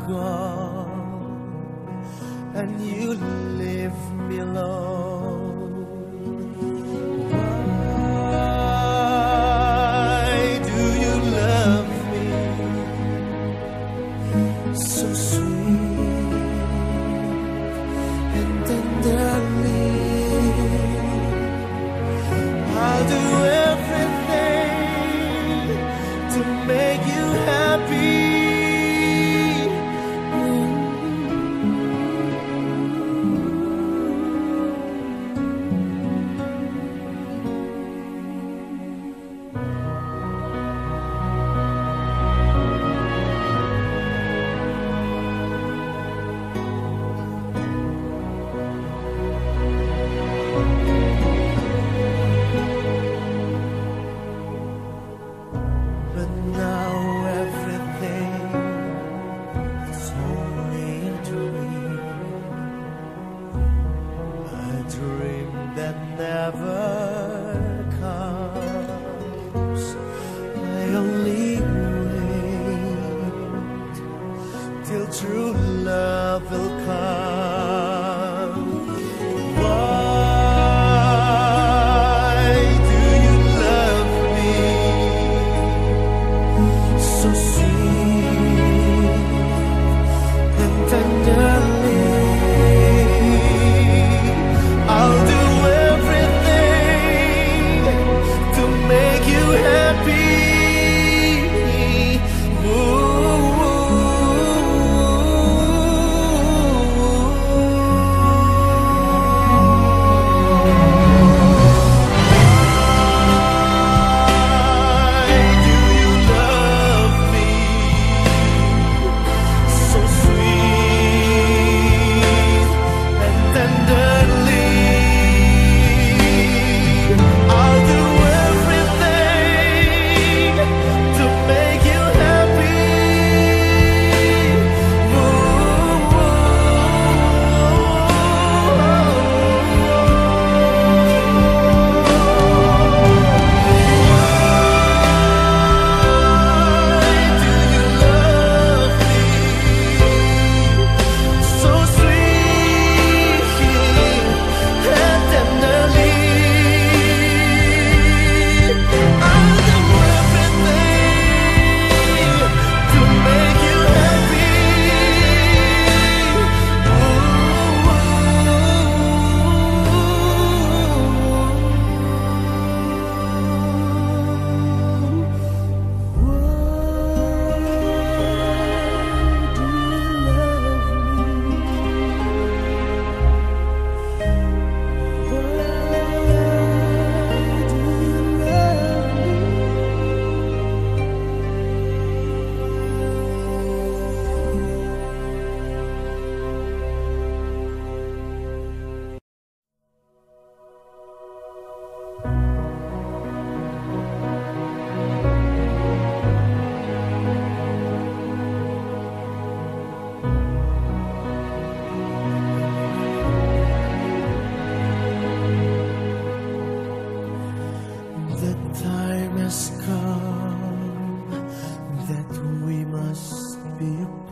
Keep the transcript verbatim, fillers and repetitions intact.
gone and you leave me alone. Why do you love me so sweet and tenderly? I'll do everything to make you happy. But now everything is only a dream, a dream that never comes. I only wait till true love will come. Why do you love me so sweet and tenderly? I'll do everything to make you happy. The time has come that we must be apart.